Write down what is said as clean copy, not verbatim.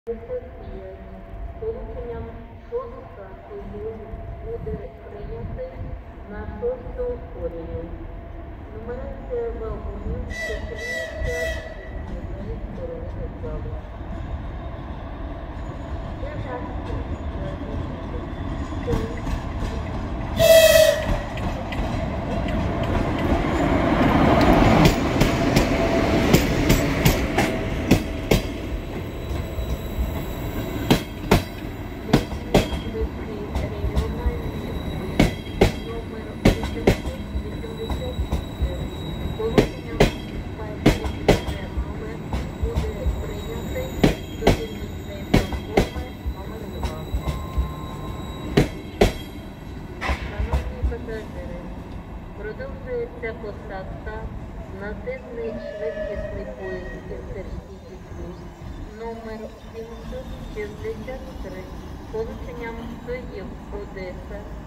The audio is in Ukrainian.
Софія з полученням 6 буде прийнятий на 6-ту колію. Нумерація вагонів стосується з однієї сторони залу. Продовжується посадка на денний швидкісний поїзд Інтерсіті Плюс номер 763 з полученням Київ-Одеса